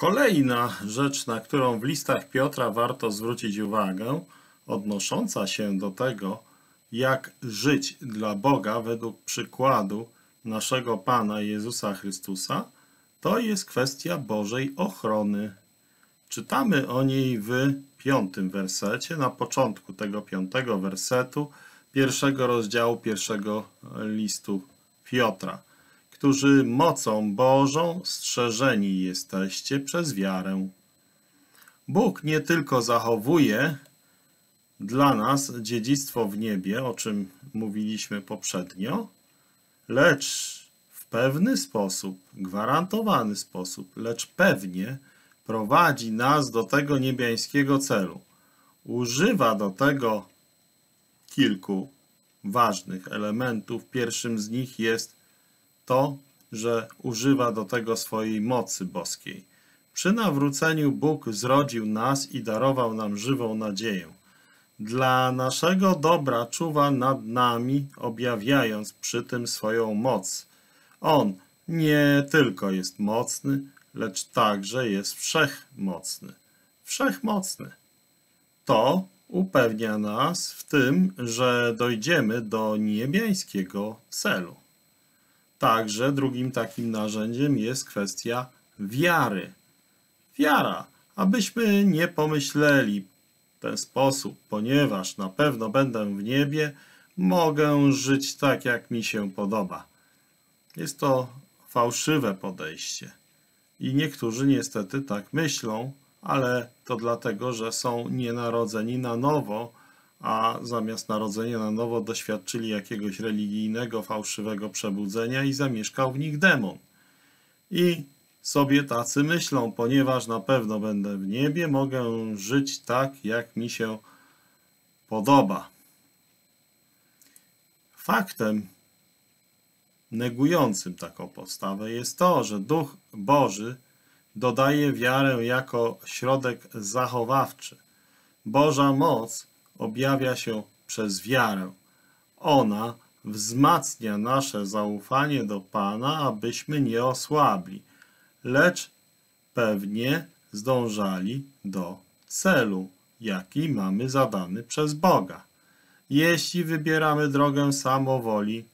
Kolejna rzecz, na którą w listach Piotra warto zwrócić uwagę, odnosząca się do tego, jak żyć dla Boga według przykładu naszego Pana Jezusa Chrystusa, to jest kwestia Bożej ochrony. Czytamy o niej w 5. wersecie, na początku tego 5. wersetu, 1. rozdziału 1. listu Piotra, którzy mocą Bożą strzeżeni jesteście przez wiarę. Bóg nie tylko zachowuje dla nas dziedzictwo w niebie, o czym mówiliśmy poprzednio, lecz w pewny sposób, gwarantowany sposób, lecz pewnie prowadzi nas do tego niebiańskiego celu. Używa do tego kilku ważnych elementów. Pierwszym z nich jest to, że używa do tego swojej mocy boskiej. Przy nawróceniu Bóg zrodził nas i darował nam żywą nadzieję. Dla naszego dobra czuwa nad nami, objawiając przy tym swoją moc. On nie tylko jest mocny, lecz także jest wszechmocny. Wszechmocny. To upewnia nas w tym, że dojdziemy do niebiańskiego celu. Także drugim takim narzędziem jest kwestia wiary. Wiara, abyśmy nie pomyśleli w ten sposób, ponieważ na pewno będę w niebie, mogę żyć tak, jak mi się podoba. Jest to fałszywe podejście. I niektórzy niestety tak myślą, ale to dlatego, że są nienarodzeni na nowo, a zamiast narodzenia na nowo doświadczyli jakiegoś religijnego, fałszywego przebudzenia i zamieszkał w nich demon. I sobie tacy myślą, ponieważ na pewno będę w niebie, mogę żyć tak, jak mi się podoba. Faktem negującym taką postawę jest to, że Duch Boży dodaje wiarę jako środek zachowawczy. Boża moc objawia się przez wiarę. Ona wzmacnia nasze zaufanie do Pana, abyśmy nie osłabli, lecz pewnie zdążali do celu, jaki mamy zadany przez Boga. Jeśli wybieramy drogę samowoli,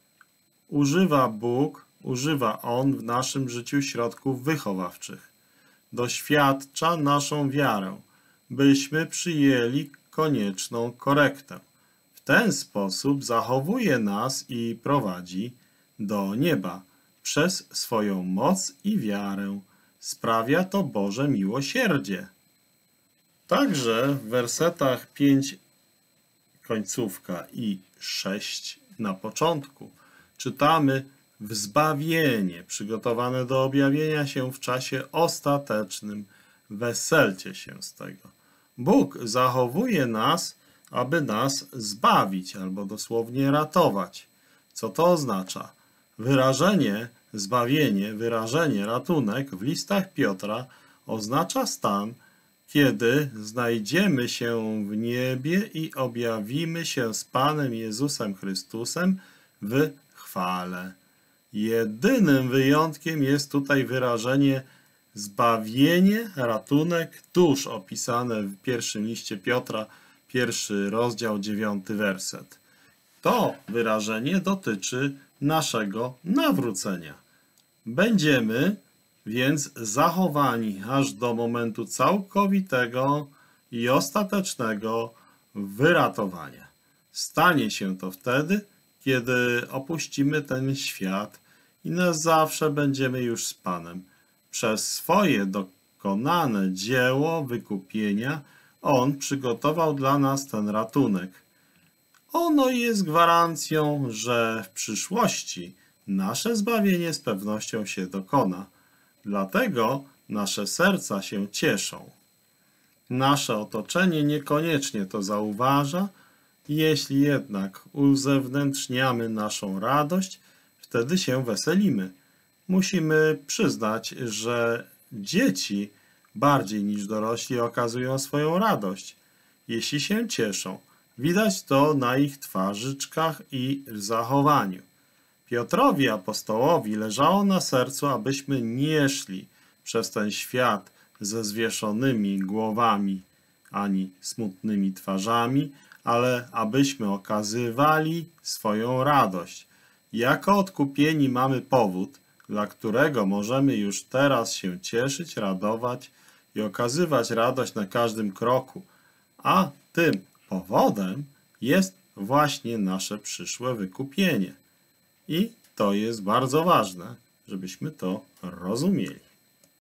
używa On w naszym życiu środków wychowawczych. Doświadcza naszą wiarę, byśmy przyjęli konieczną korektę. W ten sposób zachowuje nas i prowadzi do nieba przez swoją moc i wiarę. Sprawia to Boże miłosierdzie. Także w wersetach 5 końcówka i 6 na początku czytamy wzbawienie przygotowane do objawienia się w czasie ostatecznym. Weselcie się z tego. Bóg zachowuje nas, aby nas zbawić, albo dosłownie ratować. Co to oznacza? Wyrażenie zbawienie, wyrażenie ratunek w listach Piotra oznacza stan, kiedy znajdziemy się w niebie i objawimy się z Panem Jezusem Chrystusem w chwale. Jedynym wyjątkiem jest tutaj wyrażenie zbawienie, ratunek dusz opisane w pierwszym liście Piotra, 1 rozdział 9 werset. To wyrażenie dotyczy naszego nawrócenia. Będziemy więc zachowani aż do momentu całkowitego i ostatecznego wyratowania. Stanie się to wtedy, kiedy opuścimy ten świat i na zawsze będziemy już z Panem. Przez swoje dokonane dzieło wykupienia On przygotował dla nas ten ratunek. Ono jest gwarancją, że w przyszłości nasze zbawienie z pewnością się dokona. Dlatego nasze serca się cieszą. Nasze otoczenie niekoniecznie to zauważa. Jeśli jednak uzewnętrzniamy naszą radość, wtedy się weselimy. Musimy przyznać, że dzieci bardziej niż dorośli okazują swoją radość, jeśli się cieszą. Widać to na ich twarzyczkach i zachowaniu. Piotrowi apostołowi leżało na sercu, abyśmy nie szli przez ten świat ze zwieszonymi głowami ani smutnymi twarzami, ale abyśmy okazywali swoją radość. Jako odkupieni mamy powód, dla którego możemy już teraz się cieszyć, radować i okazywać radość na każdym kroku, a tym powodem jest właśnie nasze przyszłe wykupienie. I to jest bardzo ważne, żebyśmy to rozumieli.